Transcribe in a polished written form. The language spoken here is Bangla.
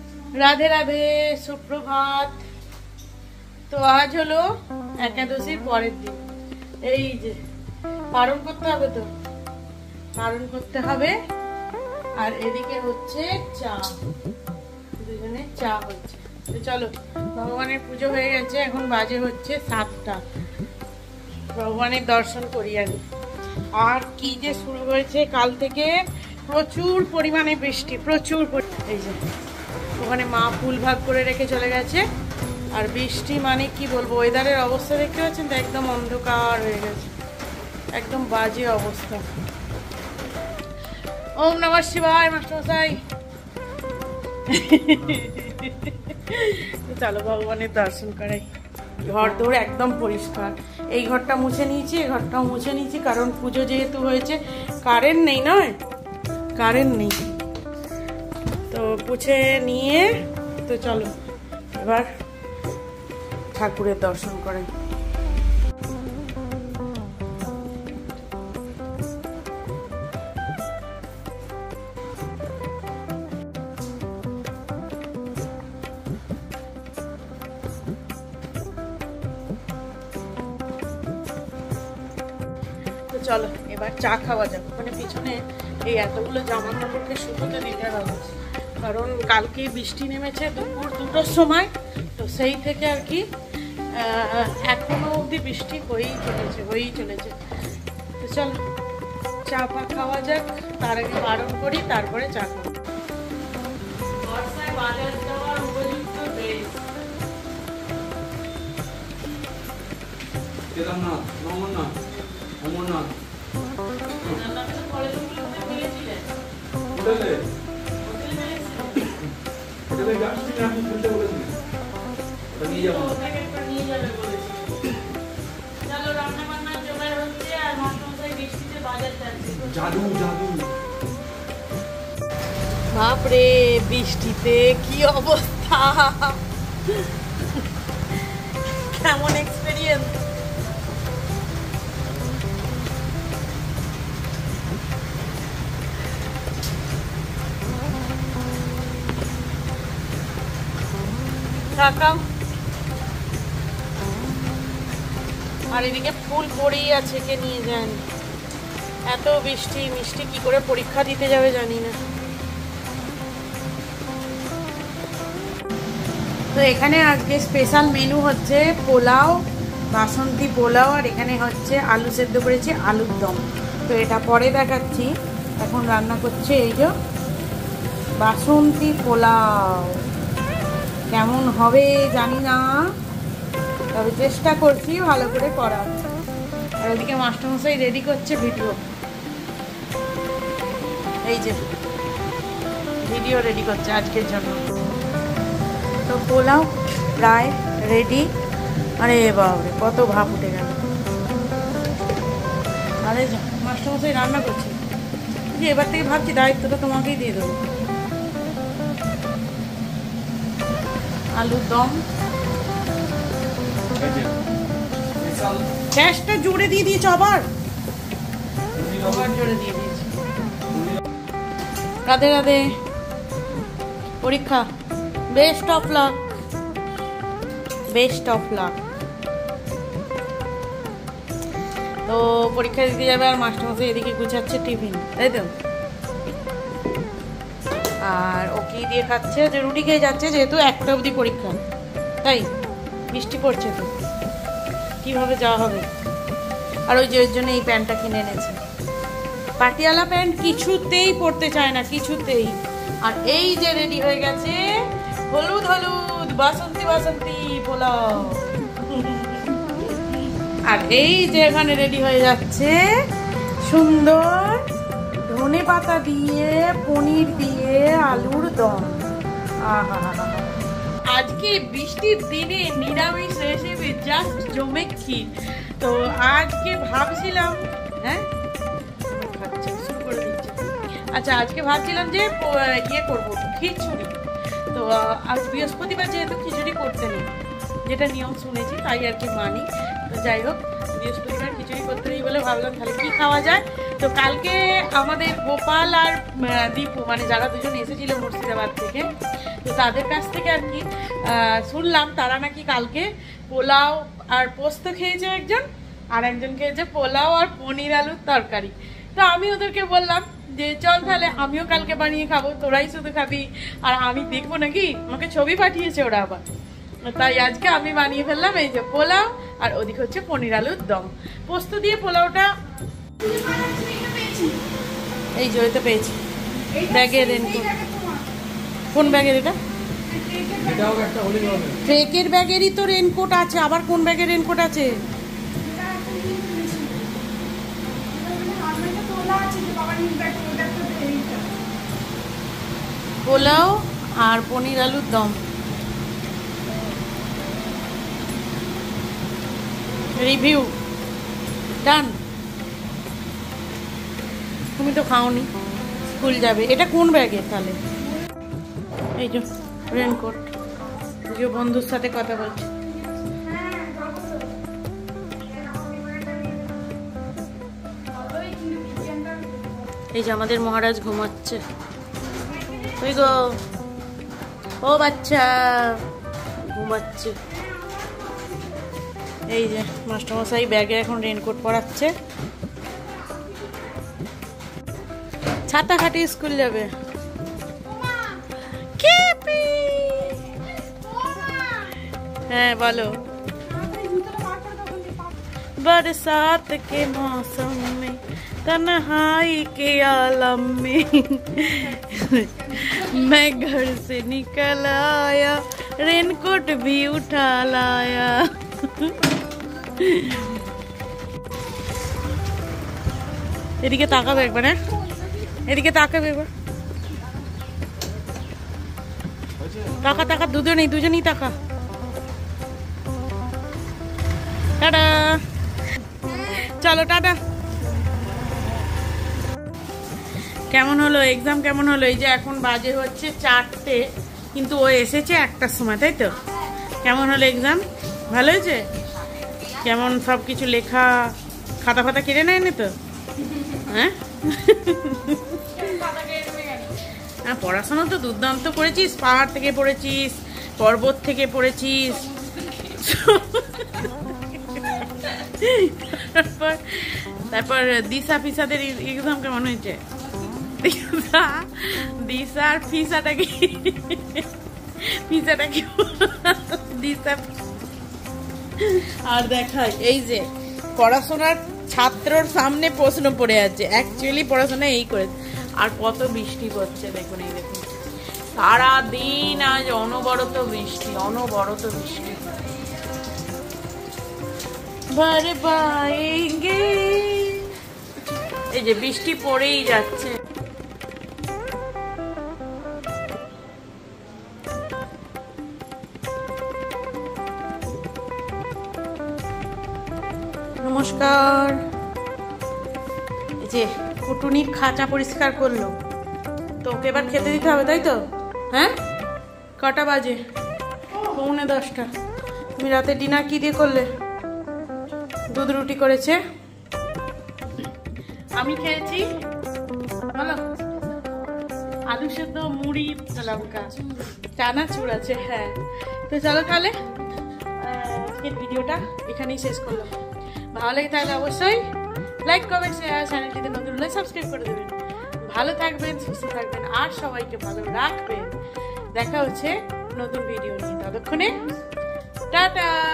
রাধে রাধে, সুপ্রভাত। তো আজ হলো একাদশীর পরের দিন। এই যে পালন করতে হবে, তো পালন করতে হবে। আর এদিকে হচ্ছে চা, দুজনে চা হচ্ছে। তো চলো, ভগবানের পুজো হয়ে গেছে, এখন বাজে হচ্ছে 7টা। ভগবানের দর্শন করি আমি। আর কি যে শুরু হয়েছে কাল থেকে, প্রচুর পরিমাণে বৃষ্টি, প্রচুর। এই যে ওখানে মা ফুল ভাগ করে রেখে চলে গেছে। আর বৃষ্টি মানে কি বলবো, ওয়েদারের অবস্থা দেখতে পাচ্ছেন তো, একদম অন্ধকার হয়ে গেছে, একদম বাজে অবস্থা। ওম নমঃ শিবায় মাস্টারমশাই। চলো ভগবানের দর্শন করাই। ঘর দৌড় একদম পরিষ্কার। এই ঘরটা মুছে নিয়েছি, এই ঘরটাও মুছে নিয়েছি, কারণ পুজো যেহেতু হয়েছে। কারেন্ট নেই, নয় কারেন্ট নেই, তো পুছে নিয়ে তো চলো এবার ঠাকুরের দর্শন করেন। তো চলো এবার চা খাওয়া যাক। ওখানে পিছনে এই এতগুলো জামা কাপড়কে শুকোতে দিতে হবে, কারণ কালকে বৃষ্টি নেমেছে দুপুর 2টোর সময়। তো সেই থেকে আর কি এখনো অবধি বৃষ্টি হয়েই চলেছে। তো চলো চা পা খাওয়া যাক, তার আগে বারণ করি, তারপরে চা খাবো। বর্ষায় বাজার যাওয়ার উপযুক্ত দেশ। কেদারনাথ, অমরনাথ, অমরনাথ। হোটেলে যাচ্ছি না, আমি খুলতে বলেছি, ওটা নিয়ে যাবো। জাদু জাদু। বাপরে, বৃষ্টিতে কি অবস্থা, কেমন এক্সপেরিয়েন্স। আর এদিকে ফুল পড়েই আছে, কে নিয়ে যান। এত বৃষ্টি, মিষ্টি কি করে পরীক্ষা দিতে যাবে জানি না। তো এখানে আজকে স্পেশাল মেনু হচ্ছে পোলাও, বাসন্তী পোলাও, আর এখানে হচ্ছে আলু সেদ্ধ করেছি, আলুর দম। তো এটা পরে দেখাচ্ছি, এখন রান্না করছে এই যে বাসন্তী পোলাও। কেমন হবে জানি না, তবে চেষ্টা করছি ভালো করে করার। আর ওদিকে মাস্টারমশাই রেডি করছে ভিডিও, এই যে ভিডিও রেডি করছে আজকের জন্য। তো পোলাও প্রায় রেডি। আরে বাবরে, কত ভাপ উঠে গেল। আরে মাস্টারমশাই রান্না করছে, যে এবার থেকে ভাবছি দায়িত্বটা তোমাকেই দিয়ে দেবো। আলুর দম, গ্যাসটা জোরে দিয়ে দিয়েছ, আবার জোরে দিয়ে দিয়েছি। রাধে রাধে, পরীক্ষা best of luck, best of luck. তো পরীক্ষা দিতে যাবে, আর মাস্টারমশাই এদিকে গুছাচ্ছে টিফিন, তাই তো। আর ও কি দিয়ে খাচ্ছে, যে রুটি খেয়ে যাচ্ছে, যেহেতু 1টা অবধি পরীক্ষা, তাই বৃষ্টি পড়ছে, তো কিভাবে যাওয়া হবে। আর ওই যে ওর জন্য এই প্যান্টটা কিনে এনেছে, পাটিয়ালা প্যান্ট, কিছুতেই পরতে চায় না, কিছুতেই। আর এই যে রেডি হয়ে গেছে হলুদ হলুদ বাসন্তী বাসন্তী পোলাও। আর এই যে এখানে রেডি হয়ে যাচ্ছে সুন্দর ধনে পাতা দিয়ে, পনির দিয়ে আলুর দম। আহা, আজকে বৃষ্টির দিনে নিরামিষ রেসিপি জাস্ট জমে ক্ষীর। তো আজকে ভাবছিলাম, হ্যাঁ শুরু করে দিচ্ছি। আচ্ছা, আজকে ভাবছিলাম যে ইয়ে করবো, খিচুড়ি। তো আজ বৃহস্পতিবার, যেহেতু খিচুড়ি করতে নেই, যেটা নিয়ম শুনেছি তাই আর কি মানি। তো যাই হোক, বৃহস্পতিবার খিচুড়ি করতে নেই বলে ভাবলাম তাহলে কি খাওয়া যায়। তো কালকে আমাদের গোপাল আর দীপু মানে যারা দুজন এসেছিল মুর্শিদাবাদ থেকে, তো তাদের কাছ থেকে আর কি শুনলাম তারা নাকি কালকে পোলাও আর পোস্ত খেয়েছে একজন, আর একজন খেয়েছে পোলাও আর পনির আলুর তরকারি। তো আমি ওদেরকে বললাম যে চল তাহলে আমিও কালকে বানিয়ে খাবো, তোরাই শুধু খাবি আর আমি দেখবো নাকি। আমাকে ছবি পাঠিয়েছে ওরা আবার, তাই আজকে আমি বানিয়ে ফেললাম এই যে পোলাও, আর ওদিকে হচ্ছে পনির আলুর দম। পোস্ত দিয়ে পোলাওটা এই যে ওইটা পেয়েছি ব্যাগের রেনকোট। কোন ব্যাগের এটা? ট্রেকের ব্যাগেরই তো রেনকোট আছে, আবার কোন ব্যাগের রেনকোট আছে? পোলাও আর পনির আলুর দম। Review done. তুমি তো খাওনি, স্কুল যাবে। এটা কোন ব্যাগে তাহলে? এই যে রেনকোট, যে বন্ধুর সাথে কথা বলছি। এই যে আমাদের মহারাজ ঘুমাচ্ছে। ওই গো ও বাচ্চা ঘুমাচ্ছে। এই যে মাস্টারমশাই ব্যাগে এখন রেনকোট পরাচ্ছে, ছাতা খাটিয়ে স্কুল যাবে। হ্যাঁ বলো। बरसात के मौसम में तन्हाई के आलम में मैं घर से निकल आया, रेनकोट भी उठा लाया। এদিকে তাকাবে একবার, হ্যাঁ এদিকে তাকাবে একবার। তাকা তাকা, দুজনেই তাকা। টাটা, চলো টাটা। কেমন হলো এক্সাম, কেমন হলো? এই যে এখন বাজে হচ্ছে 4টে, কিন্তু ও এসেছে 1টার সময়, তাই তো? কেমন হলো এক্সাম? ভালো হয়েছে? কেমন সব কিছু লেখা, খাতা ফাতা কেড়ে নেয় না তো? হ্যাঁ হ্যাঁ, পড়াশোনা তো দুর্দান্ত করেছিস। পাহাড় থেকে পড়েছিস, পর্বত থেকে পড়েছিস। তারপর দিশা ফিসাদের এক্সাম কেমন হয়েছে? দিশার ফিসাটা কি দিশা। আর দেখায় এই যে পড়াশোনার ছাত্রর সামনে প্রশ্ন পড়ে আছে, অ্যাকচুয়ালি পড়াশোনা এই করে। আর কত বৃষ্টি পড়ছে দেখুন, এই দেখুন সারাদিন আজ অনবরত বৃষ্টি, অনবরত বৃষ্টি। বারে বায়েঙ্গে, এই যে বৃষ্টি পড়েই যাচ্ছে। নমস্কার। এই যে কুটুনির খাঁচা পরিষ্কার করলো, তো ওকে এবার খেতে দিতে হবে, তাই তো? হ্যাঁ কটা বাজে? 9:45। তুমি রাতে ডিনার কি দিয়ে করলে? দুধ রুটি করেছে, আমি খেয়েছি বলো আলু সেদ্ধ, মুড়ি, লঙ্কা, চানাচুর আছে। হ্যাঁ, তো চলো তাহলে আজকের ভিডিওটা এখানেই শেষ করলাম। ভালো লাগে তাহলে অবশ্যই লাইক, কমেন্ট, শেয়ার, চ্যানেলটিতে নতুন হলে সাবস্ক্রাইব করে দেবেন। ভালো থাকবেন, সুস্থ থাকবেন, আর সবাইকে ভালো রাখবেন। দেখা হচ্ছে নতুন ভিডিও নিয়ে, ততক্ষণে টাটা।